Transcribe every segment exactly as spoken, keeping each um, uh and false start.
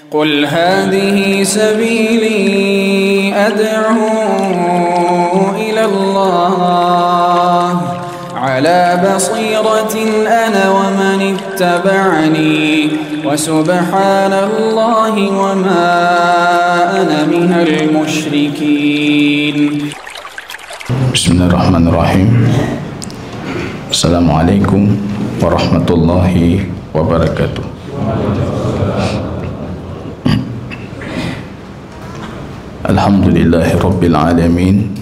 قل هذه سبيلي أدعو إلى الله على بصيرة أنا ومن اتبعني وسبحان الله وما أنا من المشركين. بسم الله الرحمن الرحيم. السلام عليكم ورحمة الله وبركاته. Alhamdulillahi Rabbil Alamin.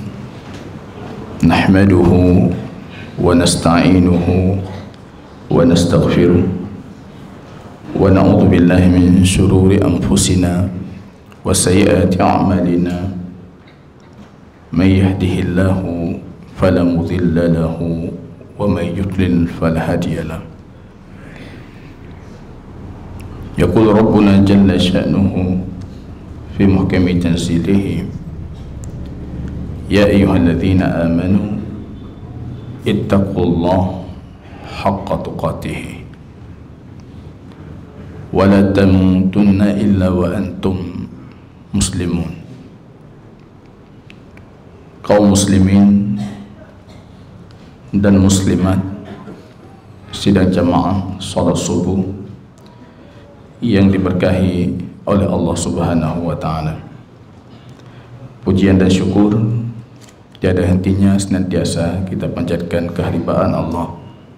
Nahmaduhu wa nasta'inuhu wa nastaghfiruh wa na'udhu billahi min syururi anfusina wa sayyiati a'malina. May yahdihillahu fala mudilla lahu wa may yudlil fala hadiya lahu. Yaqulu Rabbuna jalla sya'nuhu في محكم تنزيله يا أيها الذين آمنوا اتقوا الله حق تقاته ولا تموتن إلا وأنتم مسلمون. Kaum muslimin dan muslimat sidang jamaah salat subuh yang diberkahi oleh Allah Subhanahu wa Ta'ala. Pujian dan syukur tiada hentinya senantiasa kita panjatkan kehadiran Allah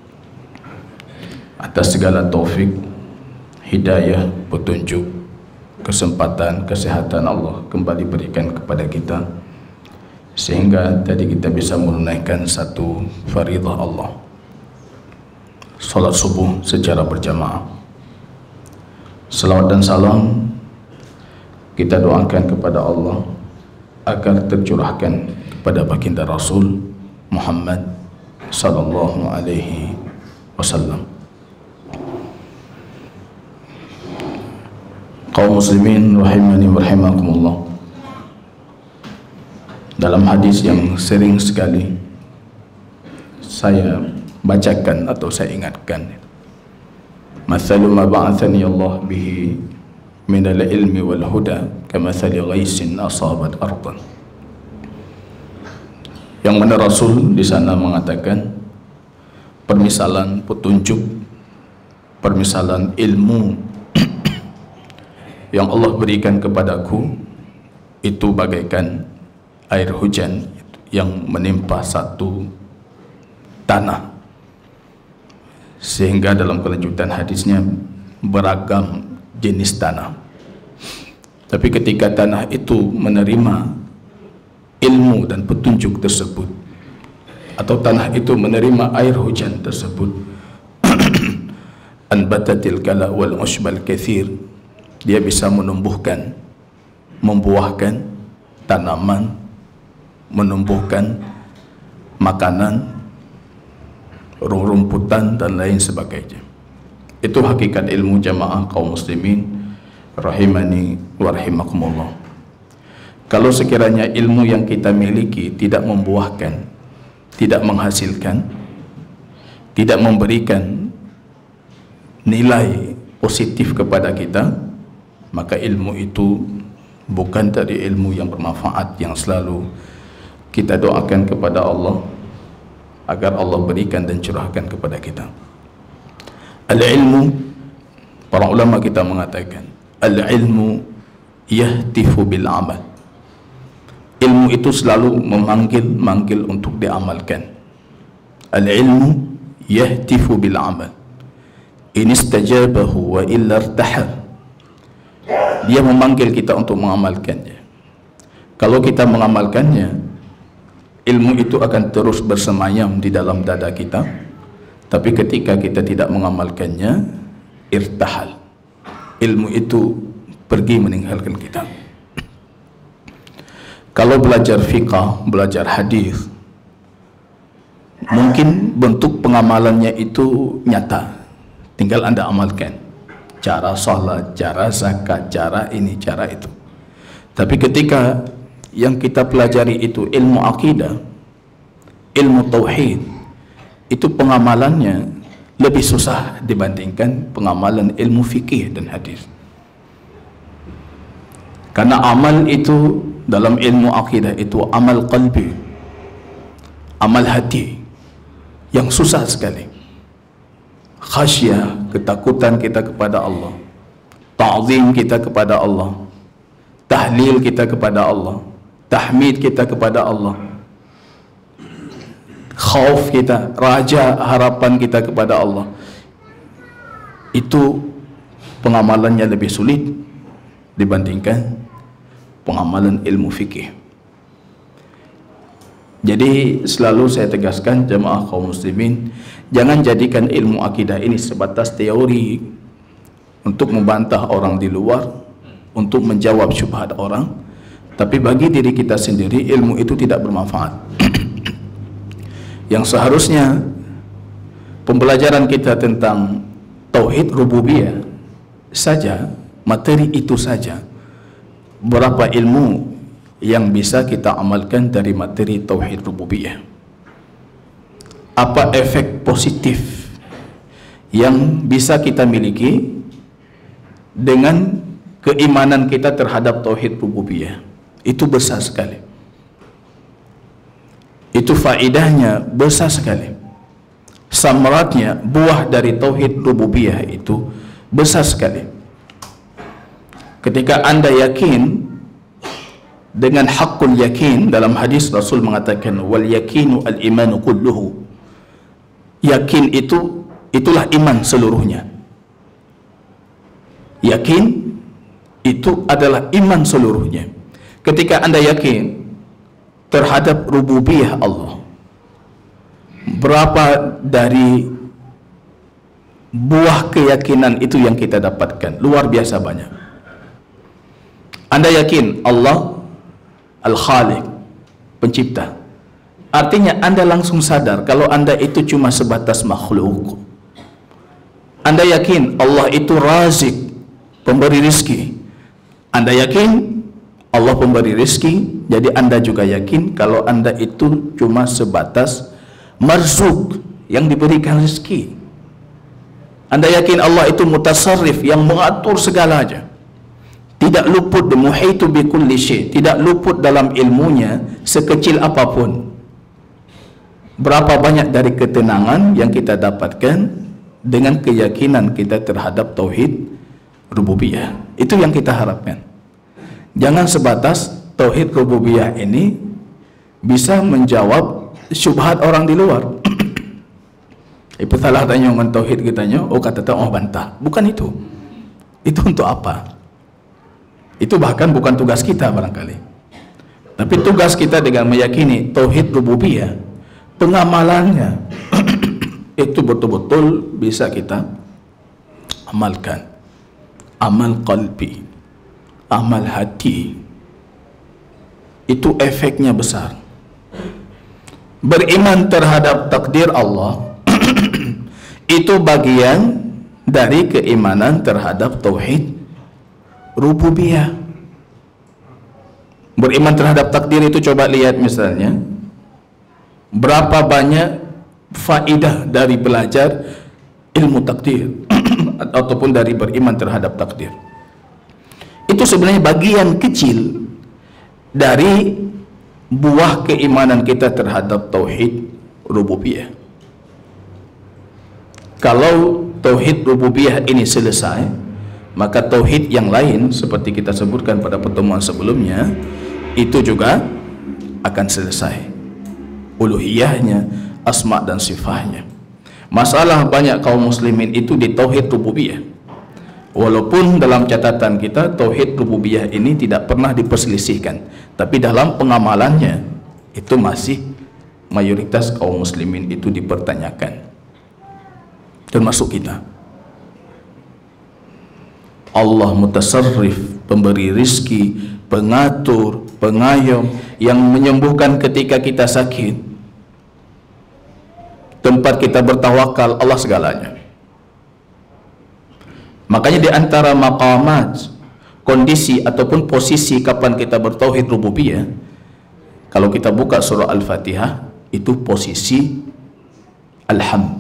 atas segala taufik, hidayah, petunjuk, kesempatan, kesehatan Allah kembali berikan kepada kita sehingga tadi kita bisa menunaikan satu faridah Allah, salat subuh secara berjamaah. Salawat dan salam kita doakan kepada Allah agar tercurahkan kepada baginda Rasul Muhammad sallallahu alaihi wasallam. Kaum muslimin rahimani wa rahimakumullah. Dalam hadis yang sering sekali saya bacakan atau saya ingatkan, mathalu ma ba'athani Allah bihi min al-ilmi wal huda kamathali ghaisin asabat ardan. Yang mana Rasul di sana mengatakan permisalan petunjuk, permisalan ilmu yang Allah berikan kepadaku itu bagaikan air hujan yang menimpa satu tanah, sehingga dalam kelanjutan hadisnya beragam jenis tanah. Tapi ketika tanah itu menerima ilmu dan petunjuk tersebut, atau tanah itu menerima air hujan tersebut, anbatatil kala wal ushbal kathir, dia bisa menumbuhkan, membuahkan tanaman, menumbuhkan makanan, rumputan dan lain sebagainya. Itu hakikat ilmu jamaah kaum muslimin rahimani wa rahimakumullah. Kalau sekiranya ilmu yang kita miliki tidak membuahkan, tidak menghasilkan, tidak memberikan nilai positif kepada kita, maka ilmu itu bukan dari ilmu yang bermanfaat yang selalu kita doakan kepada Allah agar Allah berikan dan curahkan kepada kita. Al-ilmu, para ulama kita mengatakan, al-ilmu yahtifu bil amal. Ilmu itu selalu memanggil-manggil untuk diamalkan. Al-ilmu yahtifu bil amal. In istajabahu wa illa irtahal. Dia memanggil kita untuk mengamalkannya. Kalau kita mengamalkannya, ilmu itu akan terus bersemayam di dalam dada kita. Tapi ketika kita tidak mengamalkannya, irtahal, ilmu itu pergi meninggalkan kita. Kalau belajar fiqh, belajar hadis, mungkin bentuk pengamalannya itu nyata, tinggal Anda amalkan. Cara salat, cara zakat, cara ini, cara itu. Tapi ketika yang kita pelajari itu ilmu akidah, ilmu tauhid, itu pengamalannya lebih susah dibandingkan pengamalan ilmu fikih dan hadis. Karena amal itu dalam ilmu akidah itu amal qalbi, amal hati yang susah sekali. Khasyah, ketakutan kita kepada Allah, ta'zim kita kepada Allah, tahlil kita kepada Allah, tahmid kita kepada Allah, khauf kita, raja, harapan kita kepada Allah. Itu pengamalannya lebih sulit dibandingkan pengamalan ilmu fikih. Jadi selalu saya tegaskan jemaah kaum muslimin, jangan jadikan ilmu akidah ini sebatas teori untuk membantah orang di luar, untuk menjawab syubhat orang, tapi bagi diri kita sendiri ilmu itu tidak bermanfaat. Yang seharusnya pembelajaran kita tentang tauhid rububiyah saja, materi itu saja, berapa ilmu yang bisa kita amalkan dari materi tauhid rububiyah, apa efek positif yang bisa kita miliki dengan keimanan kita terhadap tauhid rububiyah. Itu besar sekali, itu faedahnya besar sekali, samaratnya, buah dari tauhid rububiyah itu besar sekali. Ketika anda yakin dengan haqqul yakin, dalam hadis Rasul mengatakan wal yakinu al imanu kulluhu, yakin itu itulah iman seluruhnya. Yakin itu adalah iman seluruhnya. Ketika anda yakin terhadap rububiyah Allah, berapa dari buah keyakinan itu yang kita dapatkan? Luar biasa banyak. Anda yakin Allah Al-Khaliq, pencipta, artinya anda langsung sadar kalau anda itu cuma sebatas makhluk. Anda yakin Allah itu Razik, pemberi rizki. Anda yakin Allah pemberi rizki, jadi anda juga yakin kalau anda itu cuma sebatas marzuk, yang diberikan rizki. Anda yakin Allah itu mutasarrif, yang mengatur segalanya, tidak luput de muhitu bi kulli syai', tidak luput dalam ilmunya sekecil apapun. Berapa banyak dari ketenangan yang kita dapatkan dengan keyakinan kita terhadap tauhid rububiyah. Itu yang kita harapkan. Jangan sebatas tauhid rububiyah ini bisa menjawab syubhat orang di luar. Ibu salah tanya dengan tauhid kitanya, oh kata tak oh bantah. Bukan itu. Itu untuk apa? Itu bahkan bukan tugas kita barangkali. Tapi tugas kita dengan meyakini tauhid rububiyah, pengamalannya itu betul-betul bisa kita amalkan. Amal qalbi, amal hati, itu efeknya besar. Beriman terhadap takdir Allah itu bagian dari keimanan terhadap tauhid rububiyah. Beriman terhadap takdir itu, coba lihat misalnya berapa banyak faedah dari belajar ilmu takdir ataupun dari beriman terhadap takdir. Itu sebenarnya bagian kecil dari buah keimanan kita terhadap tauhid rububiyah. Kalau tauhid rububiyah ini selesai, maka tauhid yang lain seperti kita sebutkan pada pertemuan sebelumnya itu juga akan selesai. Uluhiyahnya, asma dan sifatnya. Masalah banyak kaum muslimin itu di tauhid rububiyah. Walaupun dalam catatan kita tauhid rububiyah ini tidak pernah diperselisihkan, tapi dalam pengamalannya itu masih mayoritas kaum muslimin itu dipertanyakan, termasuk kita. Allah mutasarrif, pemberi rizki, pengatur, pengayom, yang menyembuhkan ketika kita sakit, tempat kita bertawakal, Allah segalanya. Makanya di antara maqamat, kondisi ataupun posisi kapan kita bertauhid rububiyah, kalau kita buka surah Al-Fatihah, itu posisi alhamd,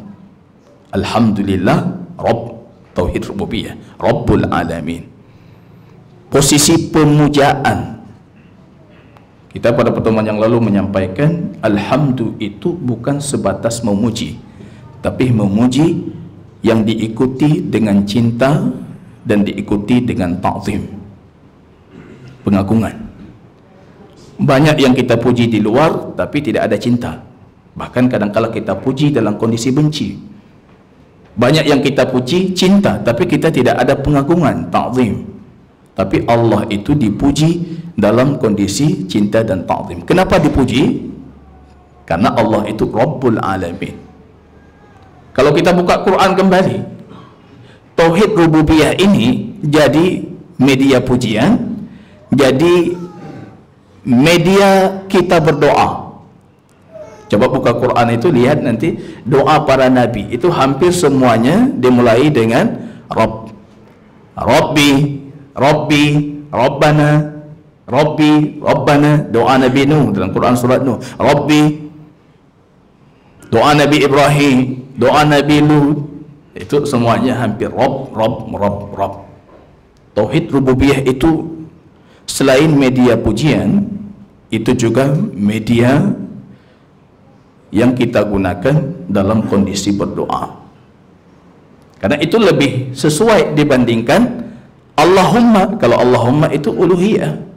alhamdulillah Rabb, tauhid rububiyah, Rabbul alamin. posisi pemujaan. Kita pada pertemuan yang lalu menyampaikan alhamdu itu bukan sebatas memuji, tapi memuji yang diikuti dengan cinta dan diikuti dengan ta'zim, pengagungan. Banyak yang kita puji di luar tapi tidak ada cinta. Bahkan kadang-kala kita puji dalam kondisi benci. Banyak yang kita puji cinta tapi kita tidak ada pengagungan, ta'zim. Tapi Allah itu dipuji dalam kondisi cinta dan ta'zim. Kenapa dipuji? Karena Allah itu Rabbul Alamin. Kalau kita buka Quran kembali, tauhid rububiyah ini jadi media pujian, jadi media kita berdoa. Coba buka Quran itu, lihat nanti doa para nabi itu hampir semuanya dimulai dengan Rabb, Rabbi, Rabbi, Rabbana, Rabbi, Rabbana. Doa Nabi Nuh dalam Quran surat Nuh, Rabbi. Doa Nabi Ibrahim, doa Nabi Lut, itu semuanya hampir Rabb, Rabb, Rabb, Rabb. Tauhid rububiyah itu selain media pujian, itu juga media yang kita gunakan dalam kondisi berdoa. Karena itu lebih sesuai dibandingkan Allahumma. Kalau Allahumma itu uluhiyah.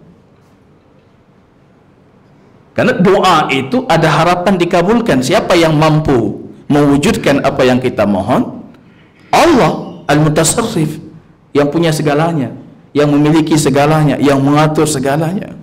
Karena doa itu ada harapan dikabulkan. Siapa yang mampu mewujudkan apa yang kita mohon? Allah Al-Mutasarrif, yang punya segalanya, yang memiliki segalanya, yang mengatur segalanya.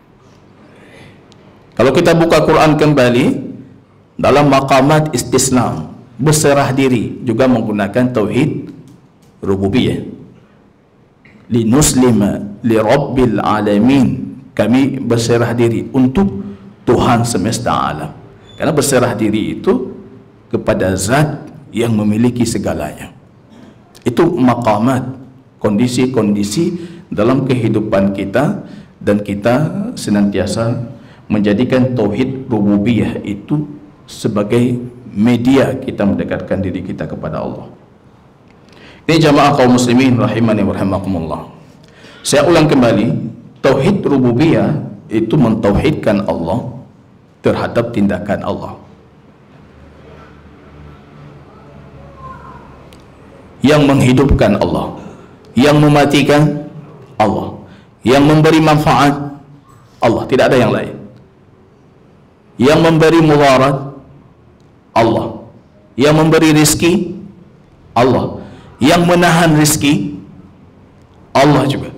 Kalau kita buka Quran kembali dalam maqamat istislam, berserah diri, juga menggunakan tauhid rububiyah. Linuslima li rabbil alamin, kami berserah diri untuk Tuhan semesta alam. Karena berserah diri itu kepada zat yang memiliki segalanya. Itu maqamat, kondisi-kondisi dalam kehidupan kita, dan kita senantiasa menjadikan tauhid rububiyah itu sebagai media kita mendekatkan diri kita kepada Allah. Ini jamaah kaum muslimin rahimani wa rahimakumullah. Saya ulang kembali, tauhid rububiyah itu mentauhidkan Allah terhadap tindakan Allah. Yang menghidupkan Allah, yang mematikan Allah, yang memberi manfaat Allah, tidak ada yang lain. Yang memberi mudarat Allah, yang memberi rizki Allah, yang menahan rizki Allah juga,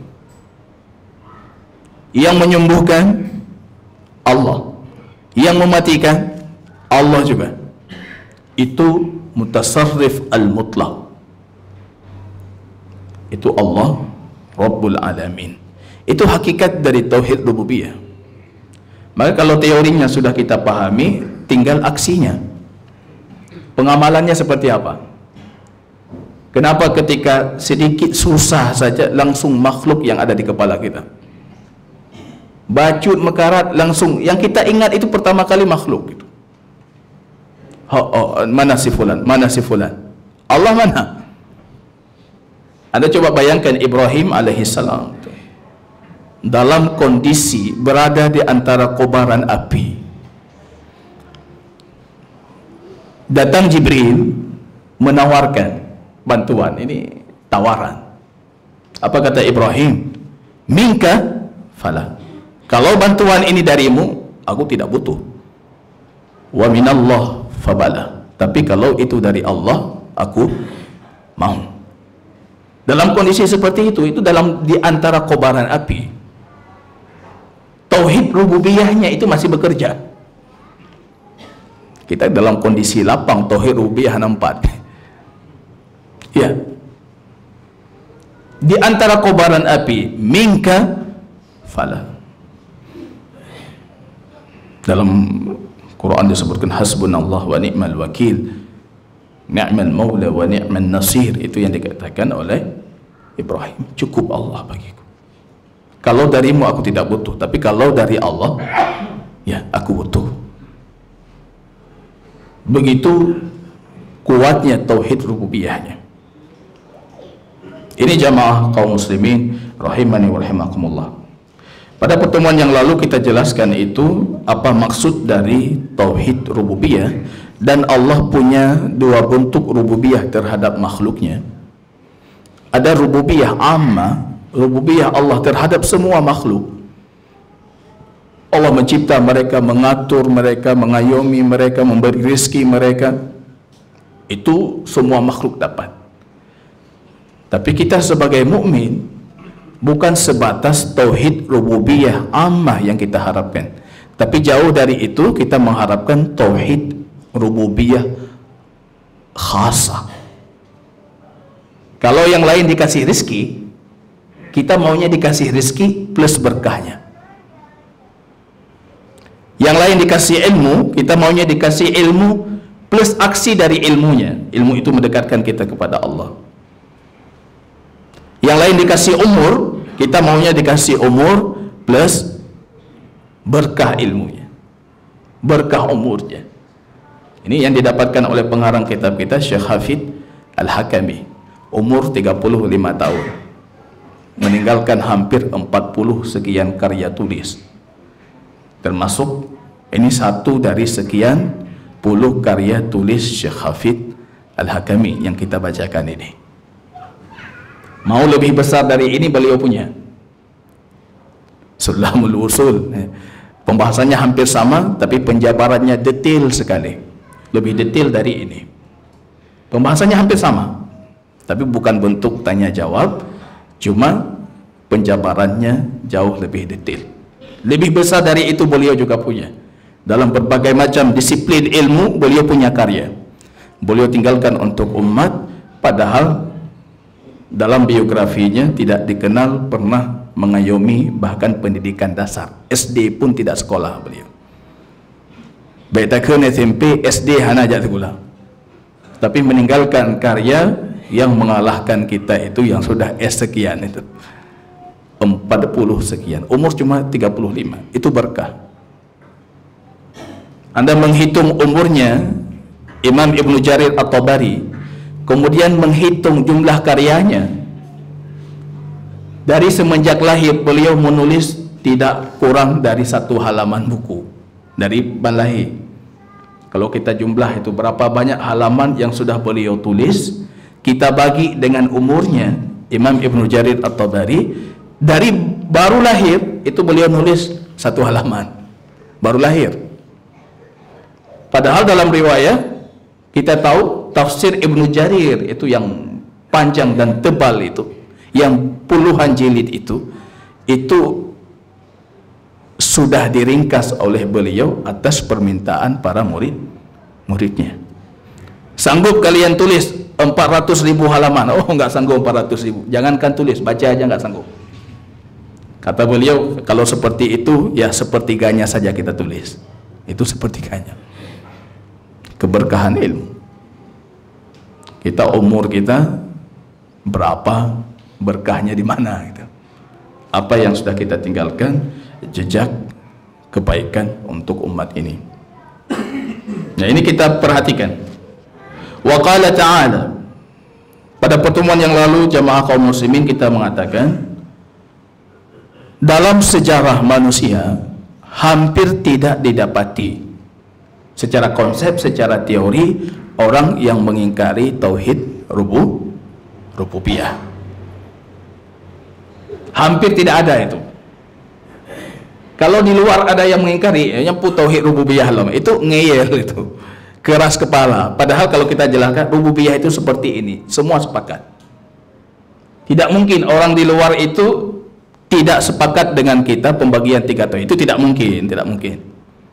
yang menyembuhkan Allah, yang mematikan Allah juga. Itu mutasarrif al-mutlaq. Itu Allah Rabbul Alamin. Itu hakikat dari tauhid rububiyah. Maka kalau teorinya sudah kita pahami, tinggal aksinya. Pengamalannya seperti apa? Kenapa ketika sedikit susah saja langsung makhluk yang ada di kepala kita? Bacut mekarat langsung yang kita ingat itu pertama kali makhluk gitu. Oh, oh, mana si fulan? Mana si fulan? Allah mana? Anda coba bayangkan Ibrahim alaihissalam dalam kondisi berada di antara kobaran api. Datang Jibril menawarkan bantuan. Ini tawaran. Apa kata Ibrahim? Minka fala. Kalau bantuan ini darimu, aku tidak butuh. Wa minallah fabala. Tapi kalau itu dari Allah, aku mau. Dalam kondisi seperti itu, itu dalam di antara kobaran api, tauhid rububiyahnya itu masih bekerja. Kita dalam kondisi lapang, tauhid rububiyah nampak. Ya. Di antara kobaran api, minka fala. Dalam Quran disebutkan hasbunallah wa ni'mal wakil, ni'mal maula wa ni'mal nasir. Itu yang dikatakan oleh Ibrahim. Cukup Allah bagiku. Kalau darimu aku tidak butuh, tapi kalau dari Allah, ya aku butuh. Begitu kuatnya tauhid rububiyahnya. Ini jamaah kaum muslimin rahimani wa rahimakumullah. Pada pertemuan yang lalu kita jelaskan itu apa maksud dari tauhid rububiyah, dan Allah punya dua bentuk rububiyah terhadap makhluknya. Ada rububiyah amma, rububiyah Allah terhadap semua makhluk. Allah mencipta mereka, mengatur mereka, mengayomi mereka, memberi rezeki mereka. Itu semua makhluk dapat. Tapi kita sebagai mukmin bukan sebatas tauhid rububiyah ammah yang kita harapkan, tapi jauh dari itu kita mengharapkan tauhid rububiyah khasah. Kalau yang lain dikasih rezeki, kita maunya dikasih rezeki plus berkahnya. Yang lain dikasih ilmu, kita maunya dikasih ilmu plus aksi dari ilmunya. Ilmu itu mendekatkan kita kepada Allah. Yang lain dikasih umur, kita maunya dikasih umur plus berkah ilmunya, berkah umurnya. Ini yang didapatkan oleh pengarang kitab kita, Syekh Hafid Al-Hakami. Umur tiga puluh lima tahun, meninggalkan hampir empat puluh sekian karya tulis, termasuk ini satu dari sekian puluh karya tulis Syekh Hafid Al-Hakami yang kita bacakan ini. Mau lebih besar dari ini beliau punya Sulamul Usul, pembahasannya hampir sama tapi penjabarannya detail sekali, lebih detail dari ini. Pembahasannya hampir sama tapi bukan bentuk tanya jawab, cuma penjabarannya jauh lebih detail. Lebih besar dari itu beliau juga punya. Dalam berbagai macam disiplin ilmu beliau punya karya. Beliau tinggalkan untuk umat, padahal dalam biografinya tidak dikenal pernah mengayomi bahkan pendidikan dasar. S D pun tidak sekolah beliau. Baik takkan S M P, S D hana aja sekolah. Tapi meninggalkan karya yang mengalahkan kita itu yang sudah S sekian itu. empat puluh sekian. Umur cuma tiga puluh lima. Itu berkah. Anda menghitung umurnya Imam Ibnu Jarir At-Tabari, kemudian menghitung jumlah karyanya, dari semenjak lahir beliau menulis tidak kurang dari satu halaman buku dari lahir. Kalau kita jumlah itu berapa banyak halaman yang sudah beliau tulis, kita bagi dengan umurnya. Imam Ibnu Jarir At-Tabari dari baru lahir itu beliau nulis satu halaman, baru lahir. Padahal dalam riwayat kita tahu tafsir Ibnu Jarir itu yang panjang dan tebal itu, yang puluhan jilid itu, itu sudah diringkas oleh beliau atas permintaan para murid muridnya. Sanggup kalian tulis empat ratus ribu halaman? Oh, enggak sanggup empat ratus ribu. Jangankan tulis, baca aja enggak sanggup. Kata beliau, kalau seperti itu ya sepertiganya saja kita tulis. Itu sepertiganya. Keberkahan ilmu. Kita umur kita berapa, berkahnya di mana gitu. Apa yang sudah kita tinggalkan jejak kebaikan untuk umat ini. Nah, ini kita perhatikan. Wa qala ta'ala, pada pertemuan yang lalu jamaah kaum muslimin kita mengatakan dalam sejarah manusia hampir tidak didapati secara konsep, secara teori orang yang mengingkari tauhid rubu rububiyah. Hampir tidak ada itu. Kalau di luar ada yang mengingkari, yang pun tauhid rububiyah lama, itu ngeyel itu. Keras kepala. Padahal kalau kita jelaskan rububiyah itu seperti ini, semua sepakat. Tidak mungkin orang di luar itu tidak sepakat dengan kita pembagian tiga tauhid. Itu tidak mungkin, tidak mungkin.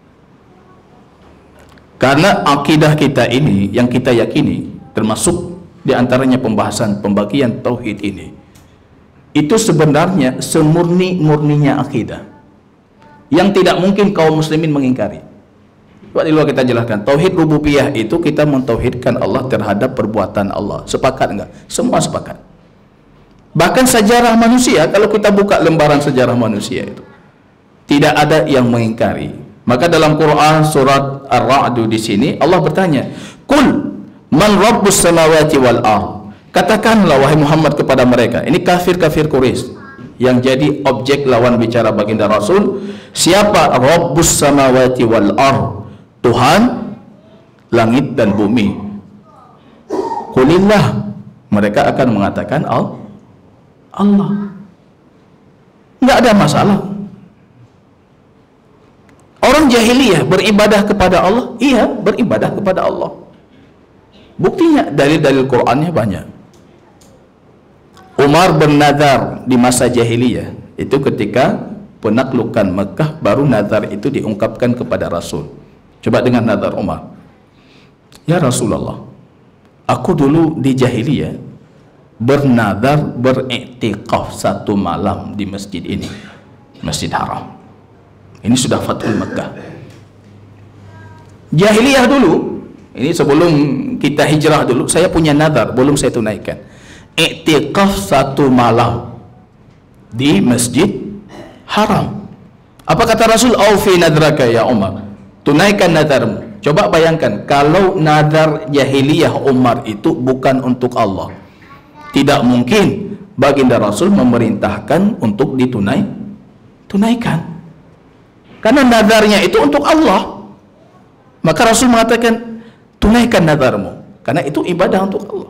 Karena akidah kita ini yang kita yakini, termasuk diantaranya pembahasan pembagian tauhid ini, itu sebenarnya semurni-murninya akidah yang tidak mungkin kaum muslimin mengingkari. Coba di luar kita jelaskan, tauhid rububiyah itu kita mentauhidkan Allah terhadap perbuatan Allah. Sepakat enggak? Semua sepakat. Bahkan sejarah manusia, kalau kita buka lembaran sejarah manusia itu, tidak ada yang mengingkari. Maka dalam Quran surat Ar-Ra'd di sini Allah bertanya, "Qul man rabbus samawati wal ardh." Katakanlah wahai Muhammad kepada mereka, ini kafir-kafir Quraisy. yang jadi objek lawan bicara baginda Rasul, siapa Rabbus samawati wal ard, Tuhan langit dan bumi. Qulillah, mereka akan mengatakan Allah. Enggak ada masalah. Orang jahiliyah beribadah kepada Allah, iya, beribadah kepada Allah. Buktinya dalil-dalil Qur'annya banyak. Umar bernazar di masa jahiliyah, itu ketika penaklukan Mekah, baru nazar itu diungkapkan kepada Rasul. Coba dengan nazar Umar. Ya Rasulullah, aku dulu di jahiliyah bernazar beriktikaf satu malam di masjid ini, Masjid Haram. Ini sudah Fathul Mekah. Jahiliyah dulu, ini sebelum kita hijrah dulu, saya punya nazar, belum saya tunaikan. Iktikaf satu malam di Masjid Haram. Apa kata Rasul? Aufi nadraka ya Umar, tunaikan nazarmu. Coba bayangkan kalau nazar jahiliyah Umar itu bukan untuk Allah, tidak mungkin baginda Rasul memerintahkan untuk ditunai tunaikan, karena nazarnya itu untuk Allah. Maka Rasul mengatakan tunaikan nazarmu, karena itu ibadah untuk Allah.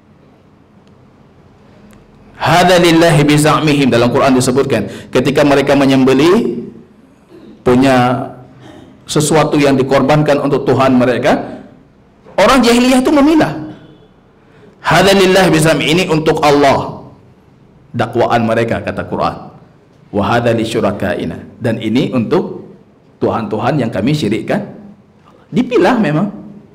Hadza lillahi bi za'mihim, dalam Quran disebutkan ketika mereka menyembelih, punya sesuatu yang dikorbankan untuk Tuhan mereka, orang jahiliyah itu memilah. Hadza lillahi bi za'mi, ini untuk Allah, dakwaan mereka, kata Quran. Wa hadza li syurakaina, dan ini untuk Tuhan-Tuhan yang kami syirikkan. Dipilah memang.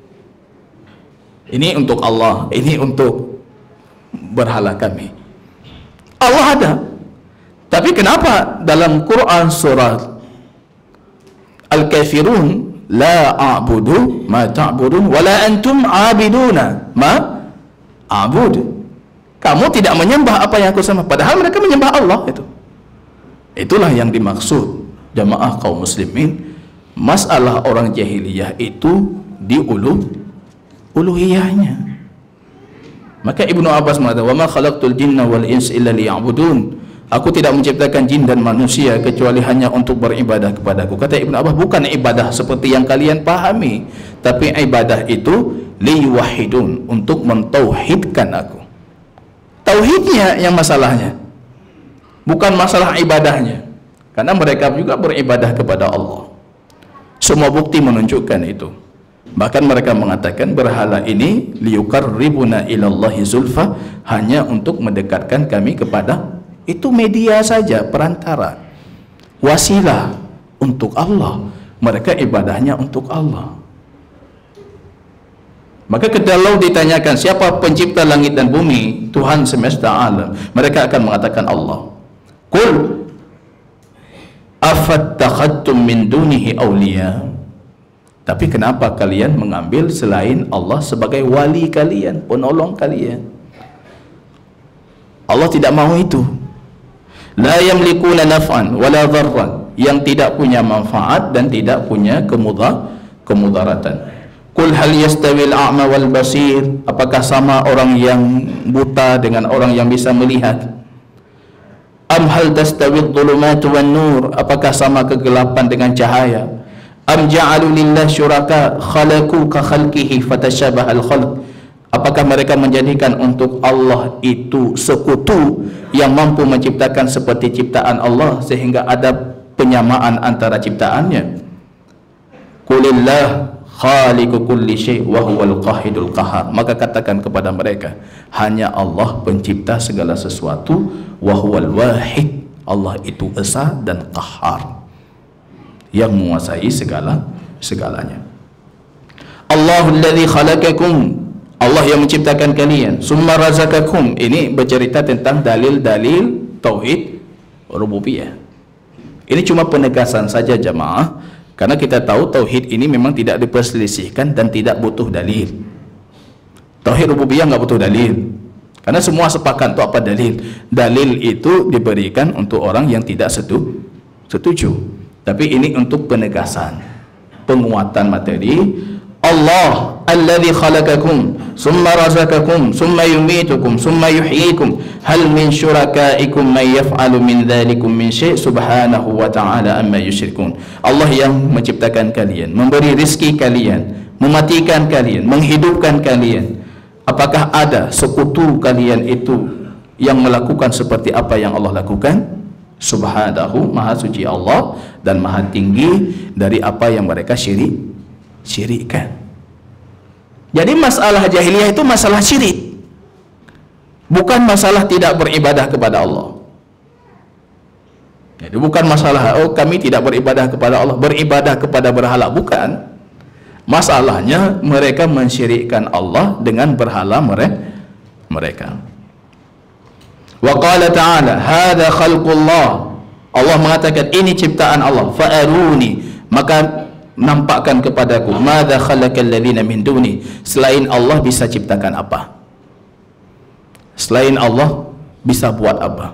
Ini untuk Allah, ini untuk berhala kami. Allah ada. Tapi kenapa dalam Quran surat Al-Kafirun, la a'budu ma ta'budun wa la antum 'abiduna ma a'bud. Kamu tidak menyembah apa yang aku sembah, padahal mereka menyembah Allah itu. Itulah yang dimaksud jamaah kaum muslimin. Masalah orang jahiliyah itu di ulu uluhiyahnya. Maka Ibnu Abbas mengatakan, "Wa ma khalaqtul jinna wal insa illa liya'budun." Aku tidak menciptakan jin dan manusia kecuali hanya untuk beribadah kepadaku. Kata Ibnu Abbas, bukan ibadah seperti yang kalian pahami, tapi ibadah itu liyuwahhidun, untuk mentauhidkan aku. Tauhidnya yang masalahnya, bukan masalah ibadahnya, karena mereka juga beribadah kepada Allah. Semua bukti menunjukkan itu. Bahkan mereka mengatakan berhala ini liyuqarribuna ilallahi zulfa, hanya untuk mendekatkan kami kepada, itu media saja, perantara, wasilah untuk Allah. Mereka ibadahnya untuk Allah. Maka kalau ditanyakan siapa pencipta langit dan bumi, Tuhan semesta alam, mereka akan mengatakan Allah. Qul afattakhadtum min dunihi awliya, tapi kenapa kalian mengambil selain Allah sebagai wali kalian, penolong kalian? Allah tidak mau itu. La yamlikuna naf'an wala dharran, yang tidak punya manfaat dan tidak punya kemudar kemudaratan. Qul hal yastawil a'ma wal basir, apakah sama orang yang buta dengan orang yang bisa melihat? Am hal tastawid dhulumatu wan nur, apakah sama kegelapan dengan cahaya? Am ja'alu lillahi syuraka khalaqu ka khalqihi fatashabahal khalq, apakah mereka menjadikan untuk Allah itu sekutu yang mampu menciptakan seperti ciptaan Allah sehingga ada penyamaan antara ciptaannya? Qulillah khaliqu kulli syai' wa huwal qahidul qahar, maka katakan kepada mereka, hanya Allah pencipta segala sesuatu, wa huwal wahid, Allah itu esa dan qahar, yang menguasai segala segalanya. Allahul ladzi khalaqakum, Allah yang menciptakan kalian. Summa razaqakum, ini bercerita tentang dalil-dalil tauhid rububiyah. Ini cuma penegasan saja jamaah, karena kita tahu tauhid ini memang tidak diperselisihkan dan tidak butuh dalil. Tauhid rububiyah nggak butuh dalil, karena semua sepakat untuk apa dalil. Dalil itu diberikan untuk orang yang tidak setu, setuju. Tapi ini untuk penegasan, penguatan materi. Allah alladzi khalaqakum, summa razaqakum summa yumitukum summa yuhyikum hal min syurakaikum may yaf'alu min dzalikum min syai' subhanahu wa ta'ala amma yusyrikun. Allah yang menciptakan kalian, memberi rezeki kalian, mematikan kalian, menghidupkan kalian. Apakah ada sekutu kalian itu yang melakukan seperti apa yang Allah lakukan? Subhanahu, maha suci Allah dan maha tinggi dari apa yang mereka syirik syirikkan. Jadi masalah jahiliyah itu masalah syirik, bukan masalah tidak beribadah kepada Allah. Jadi bukan masalah oh kami tidak beribadah kepada Allah, beribadah kepada berhala, bukan. Masalahnya mereka mensyirikkan Allah dengan berhala mereka. Wa qala ta'ala hadza khalqullah, Allah mengatakan ini ciptaan Allah, fa'aruni, maka nampakkan kepadaku, madza khalaqal ladzina min duni, selain Allah bisa ciptakan apa, selain Allah bisa buat apa.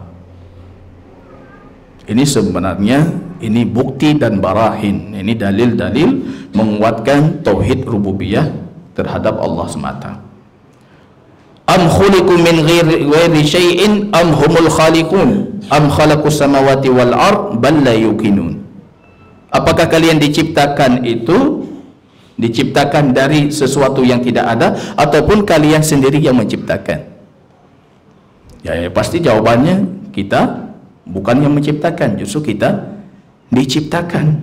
Ini sebenarnya ini bukti dan barahin, ini dalil-dalil menguatkan tauhid rububiyah terhadap Allah semata. Am khuliqu min ghairi syai'in am humul khaliqun am khalaqus samawati wal ard bal la yuqinun. Apakah kalian diciptakan itu diciptakan dari sesuatu yang tidak ada ataupun kalian sendiri yang menciptakan? Ya, ya pasti jawabannya kita bukan yang menciptakan, justru kita diciptakan.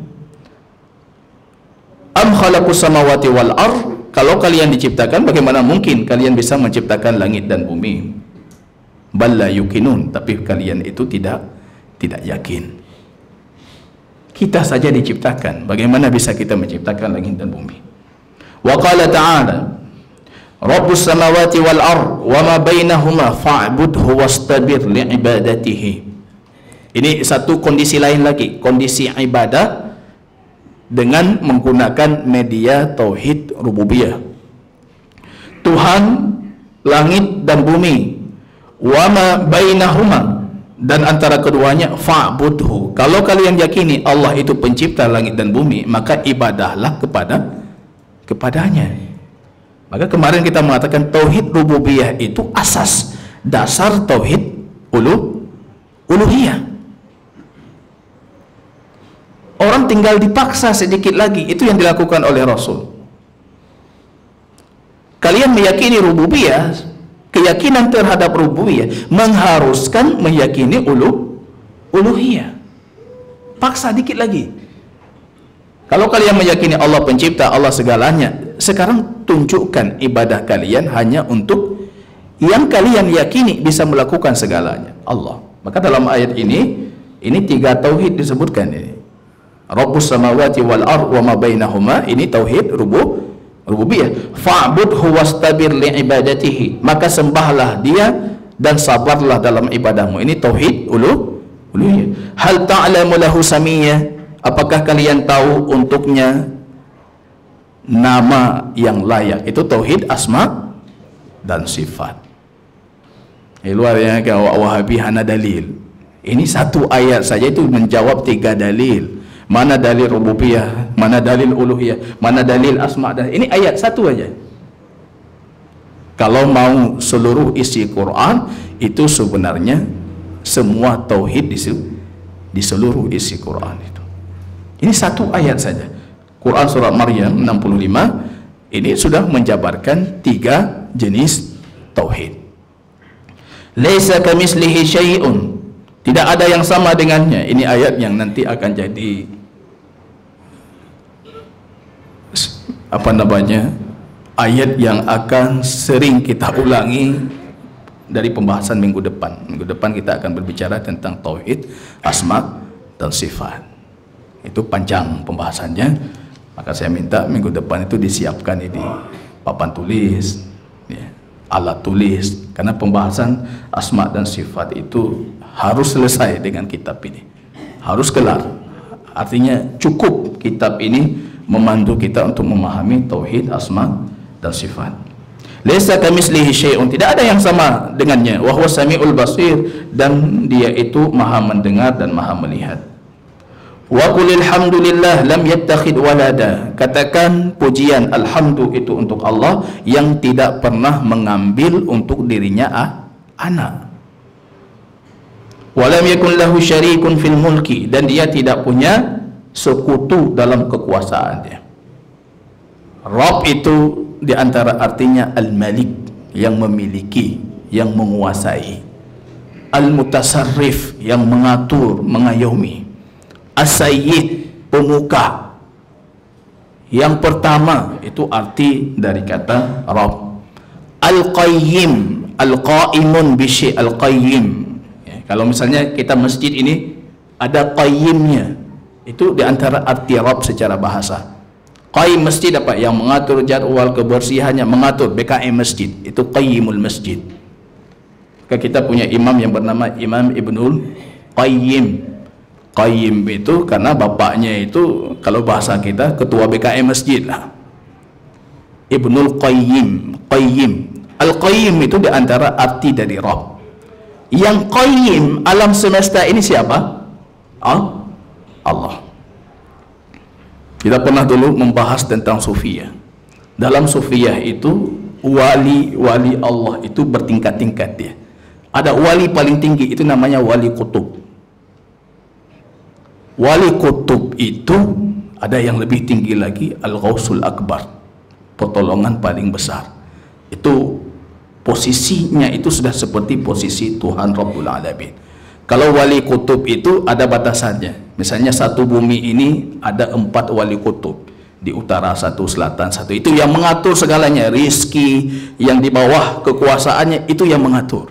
Am khalaqus samawati wal ard, kalau kalian diciptakan, bagaimana mungkin kalian bisa menciptakan langit dan bumi? Balla yuqinun, tapi kalian itu tidak tidak yakin. Kita saja diciptakan, bagaimana bisa kita menciptakan langit dan bumi? Wa qala ta'ala Rabbus samawati wal ard wa ma bainahuma fa'budhu wastabir li'ibadatihi. Ini satu kondisi lain lagi, kondisi ibadah dengan menggunakan media tauhid rububiyah. Tuhan langit dan bumi, wa ma bainahuma, dan antara keduanya, fa'budhu. Kalau kalian yakini Allah itu pencipta langit dan bumi, maka ibadahlah kepada kepadanya. Maka kemarin kita mengatakan tauhid rububiyah itu asas dasar tauhid ulu uluhiyah. Orang tinggal dipaksa sedikit lagi, itu yang dilakukan oleh Rasul. Kalian meyakini rububiyah, keyakinan terhadap rububiyah mengharuskan meyakini ulu uluhiyah. Paksa dikit lagi. Kalau kalian meyakini Allah pencipta, Allah segalanya, sekarang tunjukkan ibadah kalian hanya untuk yang kalian yakini bisa melakukan segalanya, Allah. Maka dalam ayat ini, ini tiga tauhid disebutkan ini. Rabbus samawati wal ard wa ma bainahuma, ini tauhid rubu rububiyah. Fa'budhu wastabir li'ibadatihi, maka sembahlah dia dan sabarlah dalam ibadahmu, ini tauhid ulu uluhiyah. Hal ta'lamu lahu samiyya, apakah kalian tahu untuknya nama yang layak, itu tauhid asma dan sifat. Ini luar yang Wahabi hana dalil. Ini satu ayat saja itu menjawab tiga dalil. Mana dalil rububiyah, mana dalil uluhiyah, mana dalil asma dan ini ayat satu aja. Kalau mau seluruh isi Quran, itu sebenarnya semua tauhid di, di seluruh isi Quran itu. Ini satu ayat saja. Quran surat Maryam enam puluh lima ini sudah menjabarkan tiga jenis tauhid. Laisa kamislihi syai'un, tidak ada yang sama dengannya. Ini ayat yang nanti akan jadi apa namanya, ayat yang akan sering kita ulangi dari pembahasan minggu depan. Minggu depan kita akan berbicara tentang tauhid asma dan sifat. Itu panjang pembahasannya. Maka saya minta minggu depan itu disiapkan ini papan tulis, ya, alat tulis, karena pembahasan asma dan sifat itu harus selesai dengan kitab ini, harus kelar. Artinya cukup kitab ini memandu kita untuk memahami tauhid asma dan sifat. Laisa kamislihi syai'un, tidak ada yang sama dengannya. Wa huwa samiul basir, dan dia itu maha mendengar dan maha melihat. Wa qulil hamdulillah lam yattakhid walada. Katakan pujian alhamdu itu untuk Allah yang tidak pernah mengambil untuk dirinya ah, anak. Wa lam yakun lahu syarikun fil mulki, dan dia tidak punya sekutu dalam kekuasaannya. Rabb itu diantara artinya al-malik, yang memiliki, yang menguasai. Al-mutasarrif, yang mengatur, mengayomi. As-sayyid, pemuka. Yang pertama itu arti dari kata Rabb. Al-qayyim, al-qaimun bisyai, al-qayyim. Ya, kalau misalnya kita masjid ini ada qayyimnya, itu diantara arti Rabb secara bahasa. Qayyim masjid apa? Yang mengatur jadwal kebersihannya, mengatur B K M masjid, itu qayyimul masjid. Kita punya imam yang bernama Imam Ibnul Qayyim. Qayyim itu karena bapaknya itu, kalau bahasa kita, ketua B K M masjid lah. Ibnul Qayyim, Qayyim. Al-Qayyim itu diantara arti dari Rabb. Yang Qayyim alam semesta ini siapa? Allah. Kita pernah dulu membahas tentang Sufiyah. Dalam Sufiyah itu wali-wali Allah itu bertingkat-tingkat dia. Ada wali paling tinggi, itu namanya wali kutub. Wali kutub itu ada yang lebih tinggi lagi, Al-Ghausul Akbar, pertolongan paling besar. Itu posisinya itu sudah seperti posisi Tuhan Rabbul Alamin. Kalau wali kutub itu ada batasannya. Misalnya satu bumi ini ada empat wali kutub, di utara satu, selatan satu. Itu yang mengatur segalanya. Rizki yang di bawah kekuasaannya itu yang mengatur.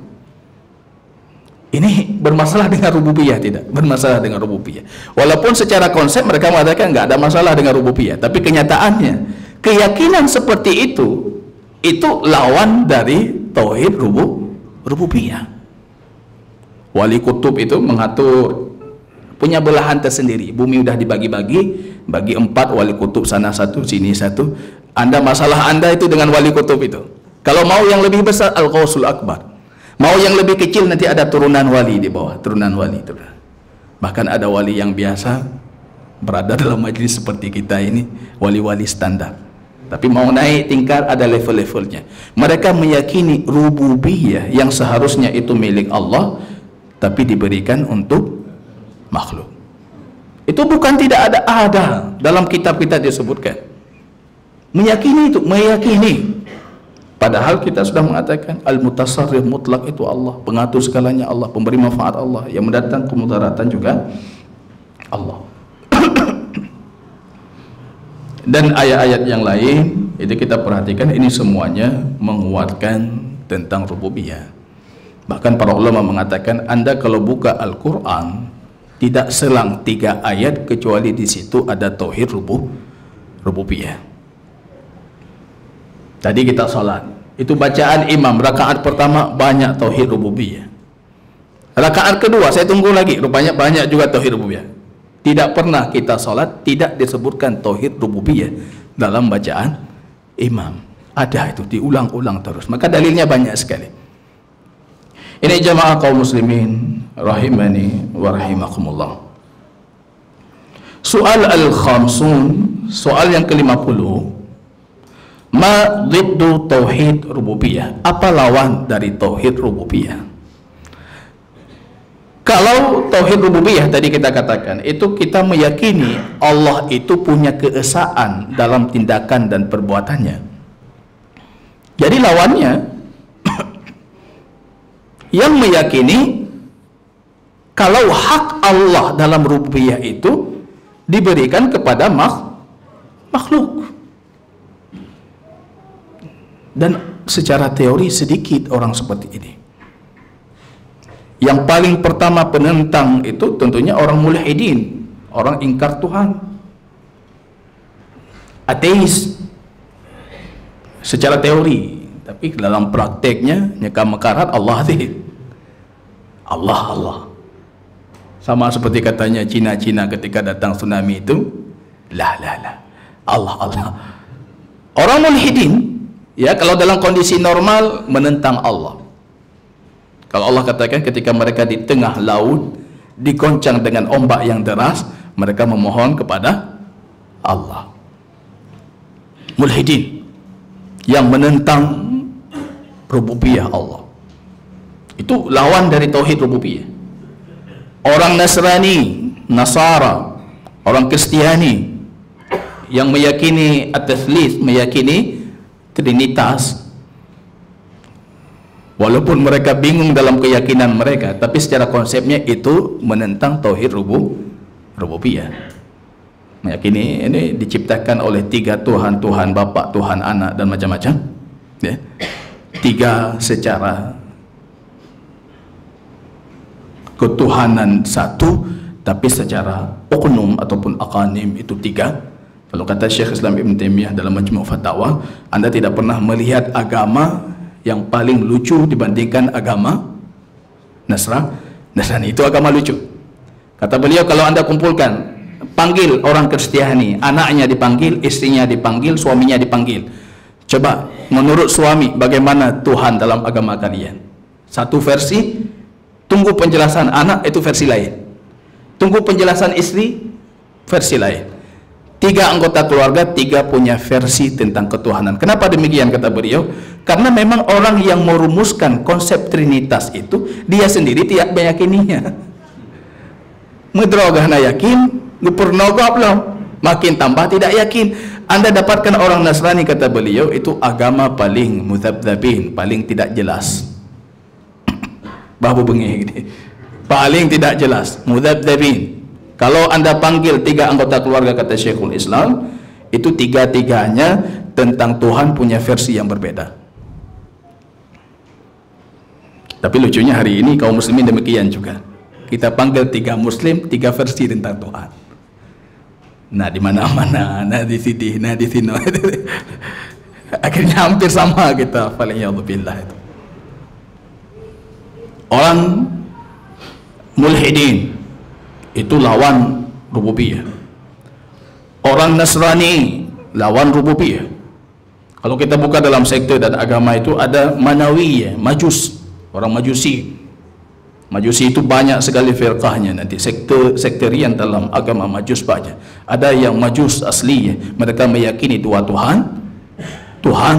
Ini bermasalah dengan rububiyah? Tidak bermasalah dengan rububiyah. Walaupun secara konsep mereka mengatakan nggak ada masalah dengan rububiyah, tapi kenyataannya keyakinan seperti itu itu lawan dari tauhid rubu, rububiyah. Wali kutub itu mengatur, punya belahan tersendiri. Bumi udah dibagi-bagi, bagi empat, wali kutub sana satu, sini satu. Anda masalah Anda itu dengan wali kutub itu. Kalau mau yang lebih besar, Al-Ghausul Akbar. Mau yang lebih kecil, nanti ada turunan wali di bawah, turunan wali itu. Bahkan ada wali yang biasa berada dalam majlis seperti kita ini, wali-wali standar. Tapi mau naik tingkat ada level-levelnya. Mereka meyakini rububiyah yang seharusnya itu milik Allah, tapi diberikan untuk makhluk. Itu bukan tidak ada, ada dalam kitab kita disebutkan. Meyakini itu, meyakini. Padahal kita sudah mengatakan al-mutasarrif mutlak itu Allah, pengatur segalanya Allah, pemberi manfaat Allah, yang mendatang kemudaratan juga Allah. Dan ayat-ayat yang lain itu kita perhatikan, ini semuanya menguatkan tentang rububiyah. Bahkan para ulama mengatakan, Anda kalau buka Al-Quran tidak selang tiga ayat kecuali di situ ada tauhid rubuh, rububiyah. Tadi kita sholat, itu bacaan imam rakaat pertama banyak tauhid rububiyah. Rakaat kedua saya tunggu lagi, rupanya banyak juga tauhid rububiyah. Tidak pernah kita sholat tidak disebutkan tauhid rububiyah dalam bacaan imam. Ada itu, diulang-ulang terus. Maka dalilnya banyak sekali. Ini jamaah kaum muslimin rahimani wa rahimakumullah. Soal al-khamsun, soal yang kelima puluh. Ma dhiddu tauhid rububiyah. Apa lawan dari tauhid rububiyah? Kalau tauhid rububiyah tadi kita katakan, itu kita meyakini Allah itu punya keesaan dalam tindakan dan perbuatannya. Jadi lawannya yang meyakini kalau hak Allah dalam rububiyah itu diberikan kepada mak makhluk. Dan secara teori sedikit orang seperti ini. Yang paling pertama penentang itu tentunya orang mulhidin, orang ingkar Tuhan, ateis secara teori, tapi dalam prakteknya nyekam mekarat Allah sih. Allah Allah. Sama seperti katanya Cina-Cina ketika datang tsunami itu, lah lah lah. Allah Allah. Orang mulhidin ya, kalau dalam kondisi normal menentang Allah. Kalau Allah katakan ketika mereka di tengah laut digoncang dengan ombak yang deras, mereka memohon kepada Allah. Mulhidin yang menentang rububiyah Allah, itu lawan dari tauhid rububiyah. Orang Nasrani, Nasara, orang Kristiani yang meyakini at-tatslits, meyakini trinitas, walaupun mereka bingung dalam keyakinan mereka, tapi secara konsepnya itu menentang tauhid rubu rububiyah. Meyakini ini diciptakan oleh tiga Tuhan, Tuhan Bapa, Tuhan Anak, dan macam-macam, ya. Tiga secara ketuhanan satu, tapi secara oknum ataupun akanim itu tiga. Kalau kata Syekh Islam Ibn Taimiyah dalam Majmu' Fatawa, Anda tidak pernah melihat agama yang paling lucu dibandingkan agama Nasrani. Nasrani itu agama lucu. Kata beliau, kalau Anda kumpulkan, panggil orang Kristiani, anaknya dipanggil, istrinya dipanggil, suaminya dipanggil. Coba, menurut suami, bagaimana Tuhan dalam agama kalian? Satu versi, tunggu penjelasan anak, itu versi lain. Tunggu penjelasan istri, versi lain. Tiga anggota keluarga, tiga punya versi tentang ketuhanan. Kenapa demikian, kata beliau? Karena memang orang yang merumuskan konsep trinitas itu, dia sendiri tidak meyakininya. Ngedrogah na yakin, ngepurnoga belum, makin tambah tidak yakin. Anda dapatkan orang Nasrani, kata beliau, itu agama paling mudzabdzabin, paling tidak jelas. Bahu bengi ini, paling tidak jelas, mudzabdzabin. Kalau Anda panggil tiga anggota keluarga, kata Syekhul Islam, itu tiga-tiganya tentang Tuhan punya versi yang berbeda. Tapi lucunya hari ini kaum muslimin demikian juga. Kita panggil tiga muslim, tiga versi tentang Tuhan. Nah di mana-mana, nah di sini, nah di sini. Akhirnya hampir sama kita. Faliyadzubillah itu. Orang mulhidin itu lawan rububiyah. Orang Nasrani lawan rububiyah. Kalau kita buka dalam sekte dan agama itu ada manawiyah, majus, orang majusi. Majusi itu banyak sekali firqahnya, nanti sekte sekterian dalam agama majus banyak. Ada yang majus asli, mereka meyakini dua Tuhan, Tuhan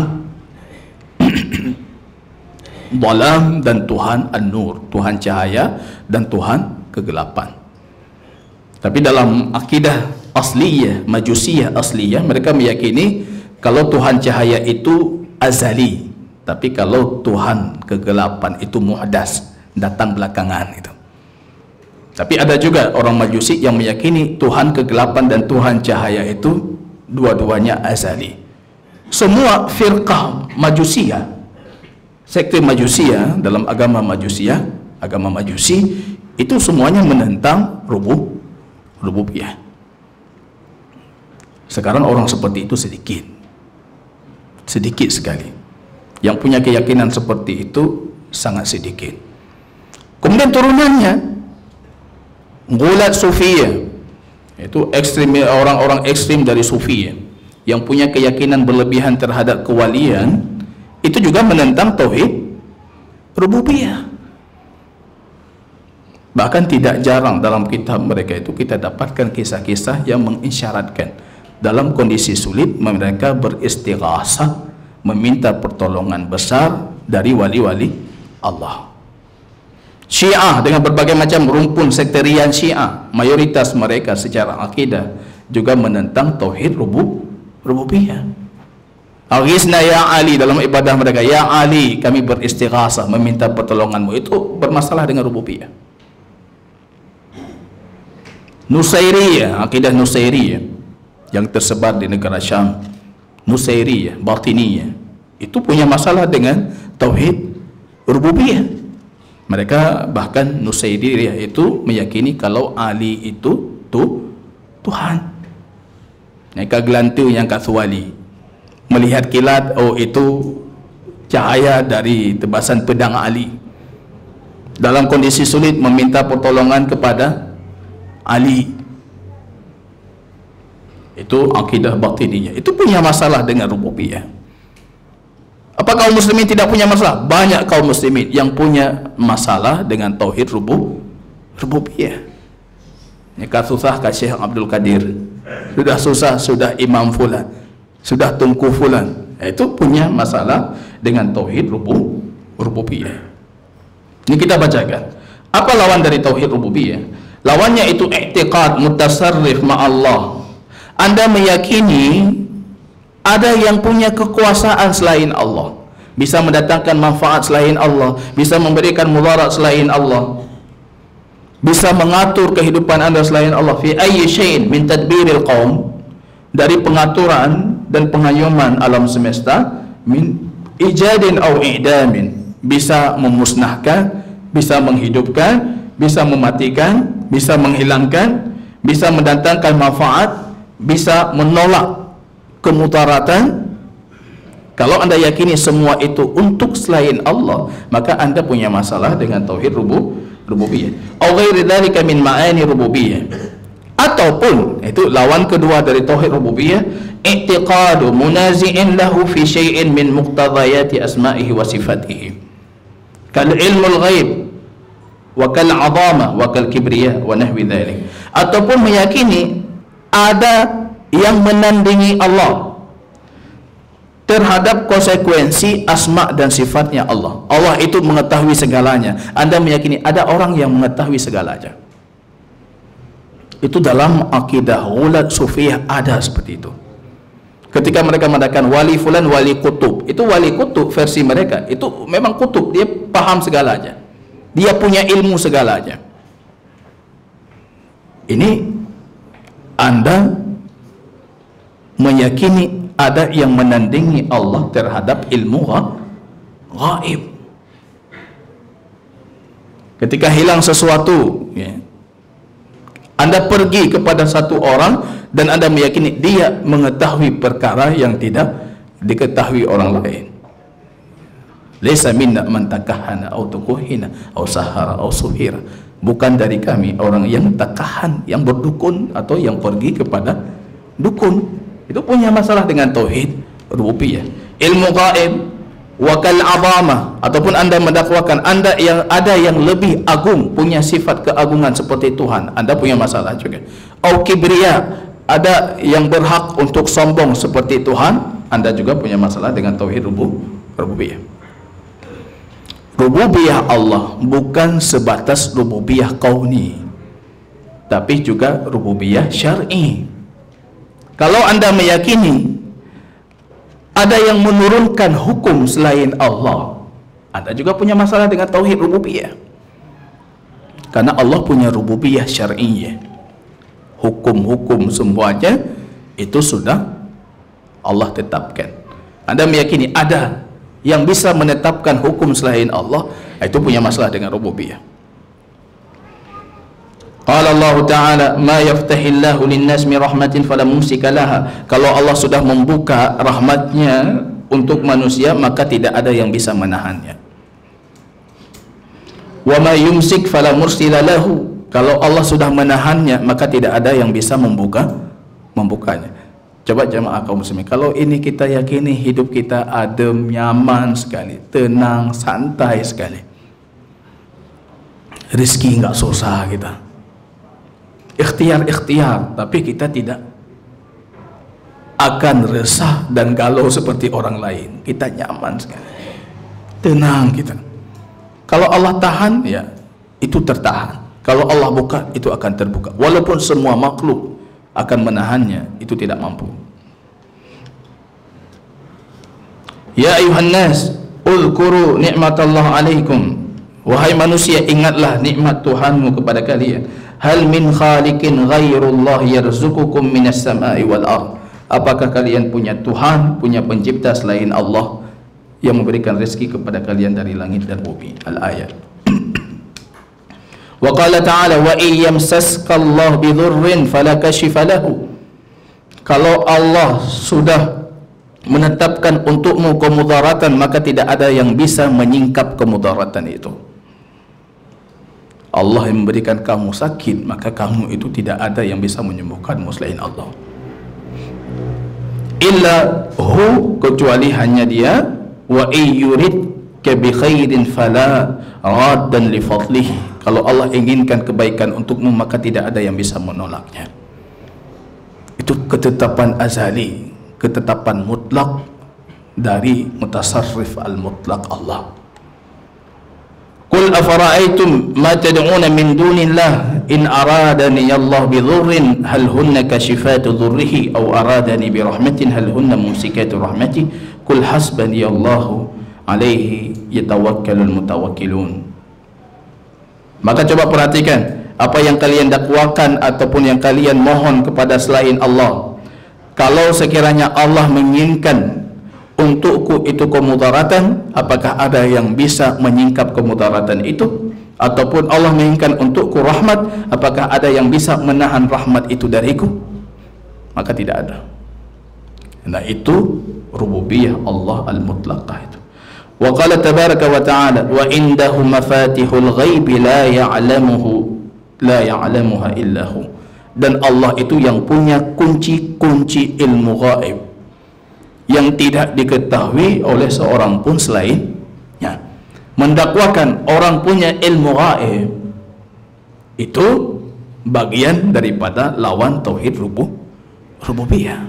Dhalam dan Tuhan An-Nur, Tuhan cahaya dan Tuhan kegelapan. Tapi dalam akidah asliyah, majusiyah asliyah, mereka meyakini kalau Tuhan cahaya itu azali, tapi kalau Tuhan kegelapan itu muhdas, datang belakangan itu. Tapi ada juga orang majusi yang meyakini Tuhan kegelapan dan Tuhan cahaya itu dua-duanya azali. Semua firqah majusiyah, sekte majusiyah dalam agama majusiyah, agama majusi, itu semuanya menentang rubub rububiyah. Sekarang orang seperti itu sedikit, sedikit sekali. Yang punya keyakinan seperti itu sangat sedikit. Kemudian turunannya, Ghulat Sufiyah, itu ekstrim, orang-orang ekstrim dari Sufiyah yang punya keyakinan berlebihan terhadap kewalian, itu juga menentang tauhid rububiyah. Bahkan tidak jarang dalam kitab mereka itu kita dapatkan kisah-kisah yang mengisyaratkan dalam kondisi sulit mereka beristighasah, meminta pertolongan besar dari wali-wali Allah. Syiah dengan berbagai macam rumpun sekterian Syiah, mayoritas mereka secara akidah juga menentang tauhid rubub rububiyah. Aghisna ya Ali, dalam ibadah mereka, ya Ali kami beristighasah, meminta pertolonganmu, itu bermasalah dengan rububiyah. Nusairiyah, akidah Nusairiyah yang tersebar di negara Syam, Nusairiyah, Batiniyah, itu punya masalah dengan tauhid rububiyah. Mereka bahkan Nusairiyah itu meyakini kalau Ali itu tu Tuhan. Mereka gelantu yang kaswali, melihat kilat, oh itu cahaya dari tebasan pedang Ali. Dalam kondisi sulit meminta pertolongan kepada Ali. Itu akidah batiniyah. Itu punya masalah dengan rububiyah. Apa kaum muslimin tidak punya masalah? Banyak kaum muslimin yang punya masalah dengan tauhid rubub rububiyah. Ni susah kat Syekh Abdul Qadir. Sudah susah, sudah Imam Fulan, sudah Tunku Fulan. Itu punya masalah dengan tauhid rubu, rububiyah. Ini kita bacakan. Apa lawan dari tauhid rububiyah? Lawannya itu i'tiqad mutasarrif ma'allah. Anda meyakini ada yang punya kekuasaan selain Allah, bisa mendatangkan manfaat selain Allah, bisa memberikan mudarat selain Allah, bisa mengatur kehidupan Anda selain Allah. Fi ayyi syai'in min tadbiril qaum, dari pengaturan dan pengayuman alam semesta, min ijadin aw i'damin, bisa memusnahkan, bisa menghidupkan, bisa mematikan, bisa menghilangkan, bisa mendatangkan manfaat, bisa menolak kemudaratan. Kalau Anda yakini semua itu untuk selain Allah, maka Anda punya masalah dengan tauhid rubu, rububiyah. Aw ghairi dzalika min ma'ani rububiyah. Ataupun itu lawan kedua dari tauhid rububiyah, i'tiqadu munazi'in lahu fi syai'in min muqtadayati asma'ihi wa sifatihi, kal ilmul ghaib wa kal 'azama wa kal kibriya wa nahwi dzalik. Ataupun meyakini ada yang menandingi Allah terhadap konsekuensi asma dan sifatnya Allah. Allah itu mengetahui segalanya. Anda meyakini ada orang yang mengetahui segalanya. Itu dalam akidah ghulat sufiyah ada seperti itu. Ketika mereka mengatakan wali fulan wali kutub, itu wali kutub versi mereka, itu memang kutub, dia paham segalanya, dia punya ilmu segalanya. Ini Anda meyakini ada yang menandingi Allah terhadap ilmu gaib. Ketika hilang sesuatu, ya, Anda pergi kepada satu orang dan Anda meyakini dia mengetahui perkara yang tidak diketahui orang lain. Laisa minna man takahhana aw tukuhina aw sahara aw suhira. Bukan dari kami orang yang takahan, yang berdukun atau yang pergi kepada dukun. Itu punya masalah dengan tauhid rububiyah. Ilmu gaib wa kal 'azamah, ataupun Anda mendakwakan Anda yang ada yang lebih agung, punya sifat keagungan seperti Tuhan, Anda punya masalah juga. Au kibriya, ada yang berhak untuk sombong seperti Tuhan, Anda juga punya masalah dengan tauhid rububiyah. Rububiyah Allah bukan sebatas rububiyah kauni, tapi juga rububiyah syar'i. Kalau Anda meyakini ada yang menurunkan hukum selain Allah, Anda juga punya masalah dengan tauhid rububiyah. Karena Allah punya rububiyah syar'iyyah. Hukum-hukum semuanya itu sudah Allah tetapkan. Anda meyakini ada yang bisa menetapkan hukum selain Allah, itu punya masalah dengan rububiyah. Qala Allah Ta'ala ma yaftahillahu linnas min rahmatin fala mumsika laha. Kalau Allah sudah membuka rahmatnya untuk manusia, maka tidak ada yang bisa menahannya. Wa ma yumsik fala mursila lahu. Kalau Allah sudah menahannya, maka tidak ada yang bisa membuka membukanya. Coba jemaah kaum muslimin, kalau ini kita yakini hidup kita adem, nyaman sekali, tenang, santai sekali, rezeki enggak susah kita, ikhtiar-ikhtiar, tapi kita tidak akan resah dan galau seperti orang lain. Kita nyaman sekali, tenang kita. Kalau Allah tahan, ya itu tertahan. Kalau Allah buka, itu akan terbuka. Walaupun semua makhluk akan menahannya, itu tidak mampu. Ya ayuhan nas, uzkuru ni'matallah alaikum. Wahai manusia, ingatlah nikmat Tuhanmu kepada kalian. Hal min khaliqin ghairullah yarzuqukum minas sama'i wal ard. Apakah kalian punya Tuhan, punya pencipta selain Allah yang memberikan rezeki kepada kalian dari langit dan bumi? Al-ayat. Wa qala ta'ala wa iyyamsaskallahu bidhurrin fala kashifa lahu. Kalau Allah sudah menetapkan untukmu kemudaratan, maka tidak ada yang bisa menyingkap kemudaratan itu. Allah yang memberikan kamu sakit, maka kamu itu tidak ada yang bisa menyembuhkanmu selain Allah. Illa hu, kecuali hanya dia. Wa iyyurid ka bi khairin fala raddan li fadlihi. Kalau Allah inginkan kebaikan untukmu, maka tidak ada yang bisa menolaknya. Itu ketetapan azali, ketetapan mutlak dari mutasarrif al-mutlak Allah. Qul afara'aytum ma tad'una min dunillah in aradani Allah bidhurrin hal hunna kashifatu dhurrihi aw aradani birahmatin hal hunna mumsikatu rahmati qul hasbani Allahu alaihi yatawakkalul mutawakkilun. Maka coba perhatikan apa yang kalian dakwakan ataupun yang kalian mohon kepada selain Allah. Kalau sekiranya Allah menginginkan untukku itu kemudaratan, apakah ada yang bisa menyingkap kemudaratan itu? Ataupun Allah menginginkan untukku rahmat, apakah ada yang bisa menahan rahmat itu dariku? Maka tidak ada. Nah, itu rububiyah Allah al-mutlaqah itu. Wa qala tabaraka wa ta'ala wa indahu mafatihul ghaibi la ya'lamuhu la ya'lamuha illahu. Dan Allah itu yang punya kunci-kunci ilmu gaib yang tidak diketahui oleh seorang pun selainnya. Mendakwakan orang punya ilmu gaib itu bagian daripada lawan tauhid rububiyah.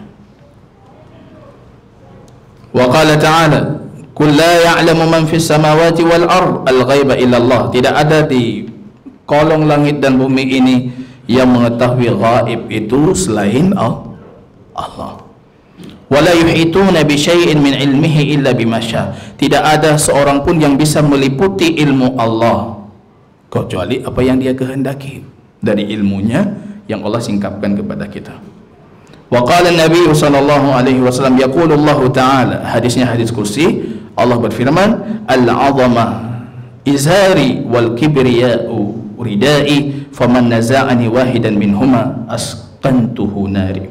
Wa qala ta'ala qul la ya'lamu man fis samawati wal ard al ghaiba illa Allah. Tidak ada di kolong langit dan bumi ini yang mengetahui gaib itu selain Allah. Wala yuhituna bi syai'in min ilmihi illa bima syaa. Tidak ada seorang pun yang bisa meliputi ilmu Allah kecuali apa yang Dia kehendaki dari ilmunya yang Allah singkapkan kepada kita. Wa qala an-nabiy sallallahu alaihi wasallam yaqulu Allah taala, hadisnya hadis kursi, Allah berfirman, al-'azamah izari wal kibriya'u ridai faman naza'ani wahidan minhuma asqantuhu nari.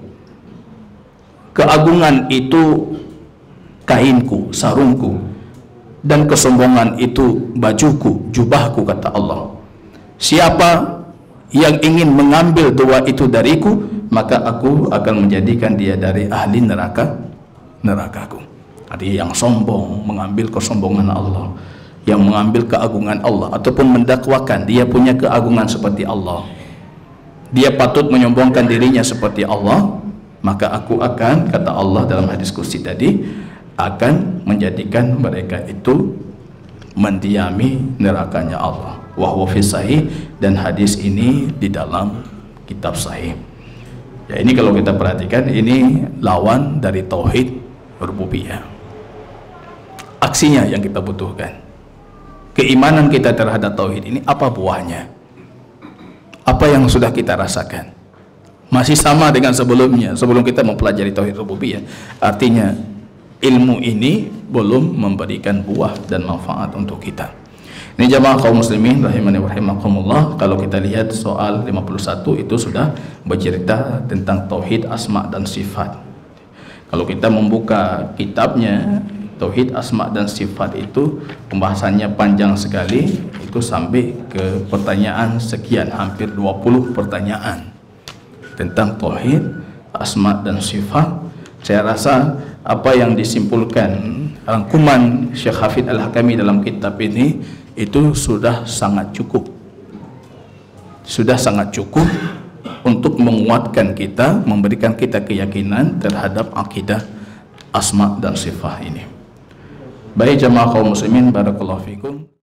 Keagungan itu kainku, sarungku, dan kesombongan itu bajuku, jubahku, kata Allah. Siapa yang ingin mengambil dua itu dariku, maka aku akan menjadikan dia dari ahli neraka nerakaku. Jadi yang sombong mengambil kesombongan Allah, yang mengambil keagungan Allah, ataupun mendakwakan dia punya keagungan seperti Allah, dia patut menyombongkan dirinya seperti Allah, maka aku akan, kata Allah dalam hadis kursi tadi, akan menjadikan mereka itu mendiami nerakanya Allah. Wa huwa fi sahih, dan hadis ini di dalam kitab sahih. Ya, ini kalau kita perhatikan, ini lawan dari tauhid rububiyah. Aksinya yang kita butuhkan. Keimanan kita terhadap tauhid ini apa buahnya? Apa yang sudah kita rasakan? Masih sama dengan sebelumnya, sebelum kita mempelajari tauhid rububiyah. Artinya ilmu ini belum memberikan buah dan manfaat untuk kita. Ini jamaah kaum muslimin rahimani wa rahimakumullah, kalau kita lihat soal lima puluh satu itu sudah bercerita tentang tauhid asma dan sifat. Kalau kita membuka kitabnya tauhid asma dan sifat itu pembahasannya panjang sekali, itu sampai ke pertanyaan sekian, hampir dua puluh pertanyaan tentang tauhid asma dan sifat. Saya rasa apa yang disimpulkan rangkuman Syekh Hafidz Al-Hakami dalam kitab ini itu sudah sangat cukup, sudah sangat cukup untuk menguatkan kita, memberikan kita keyakinan terhadap akidah asma dan sifat ini. Baik jamaah kaum muslimin, barakallahu fikum.